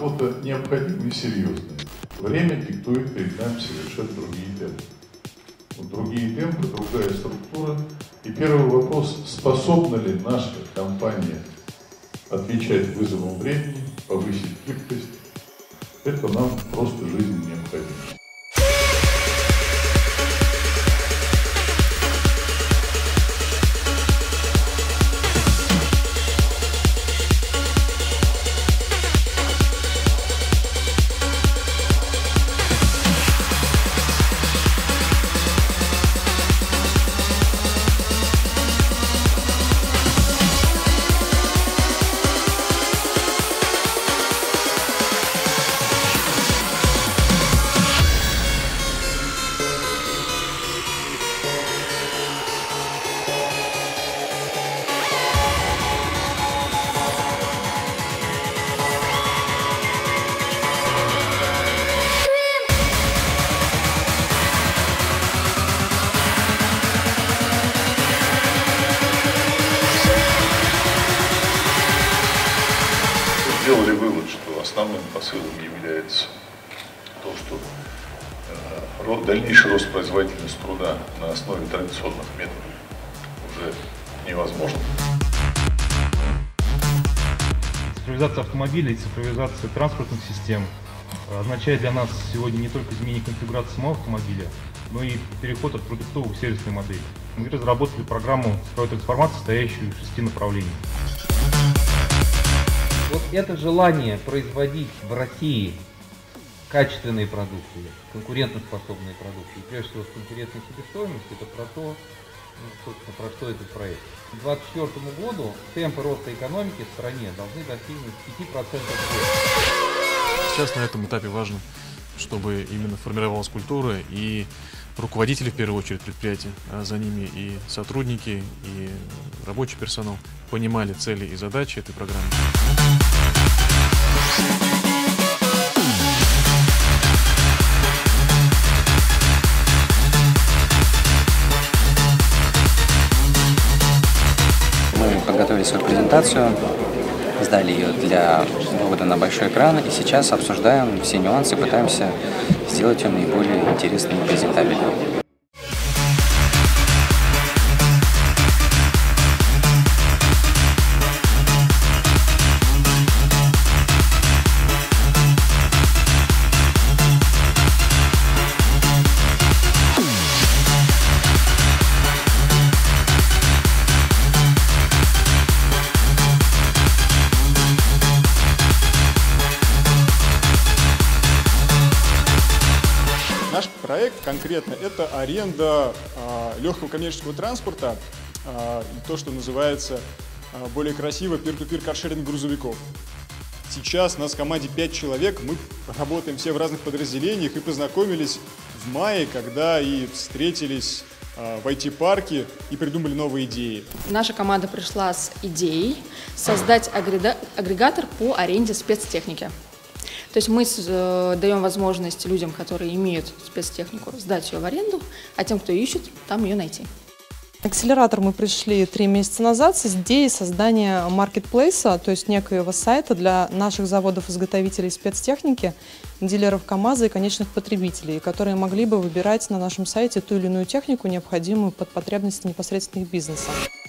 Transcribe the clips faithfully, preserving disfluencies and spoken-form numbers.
работа необходима и серьезная. Время диктует перед нами совершенно другие темпы. Вот другие темпы, другая структура. И первый вопрос, способна ли наша компания отвечать вызовам времени, повысить гибкость, это нам просто жизненно необходимо. Сделали вывод, что основным посылом является то, что э, дальнейший рост производительности труда на основе традиционных методов уже невозможен. Цифровизация автомобилей, цифровизация транспортных систем означает для нас сегодня не только изменение конфигурации самого автомобиля, но и переход от продуктовой к сервисной модели. Мы разработали программу цифровой трансформации, состоящую из шести направлений. Вот это желание производить в России качественные продукты, конкурентоспособные продукты, и прежде всего с конкурентной себестоимостью, это про то, ну, собственно, про что этот проект. К две тысячи двадцать четвёртому году темпы роста экономики в стране должны достигнуть пяти процентов в год. Сейчас на этом этапе важно, чтобы именно формировалась культура, и руководители, в первую очередь, предприятия, а за ними и сотрудники, и рабочий персонал понимали цели и задачи этой программы. Мы подготовили свою презентацию, сдали ее для вывода на большой экран, и сейчас обсуждаем все нюансы, пытаемся сделать ее наиболее интересной и презентабельной. Наш проект конкретно это аренда э, легкого коммерческого транспорта, э, то, что называется э, более красиво peer-to-peer каршеринг грузовиков. Сейчас у нас в команде пять человек, мы работаем все в разных подразделениях и познакомились в мае, когда и встретились э, в ай ти-парке и придумали новые идеи. Наша команда пришла с идеей создать агрегатор по аренде спецтехники. То есть мы э, даем возможность людям, которые имеют спецтехнику, сдать ее в аренду, а тем, кто ищет, там ее найти. Акселератор мы пришли три месяца назад с идеей создания маркетплейса, то есть некоего сайта для наших заводов-изготовителей спецтехники, дилеров КАМАЗа и конечных потребителей, которые могли бы выбирать на нашем сайте ту или иную технику, необходимую под потребности непосредственно их бизнеса.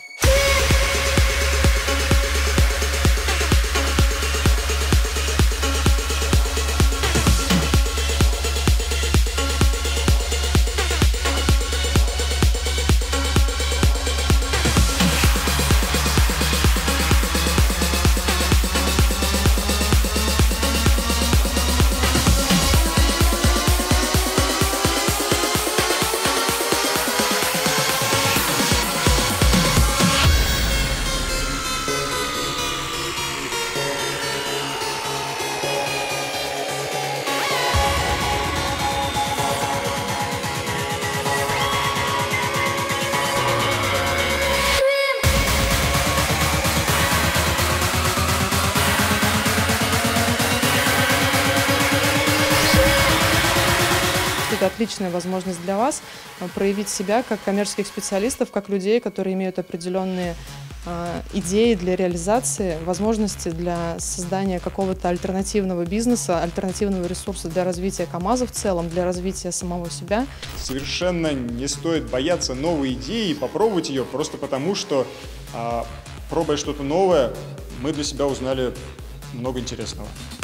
Это отличная возможность для вас проявить себя как коммерческих специалистов, как людей, которые имеют определенные идеи для реализации, возможности для создания какого-то альтернативного бизнеса, альтернативного ресурса для развития КамАЗа в целом, для развития самого себя. Совершенно не стоит бояться новой идеи и попробовать ее просто потому, что, пробуя что-то новое, мы для себя узнали много интересного.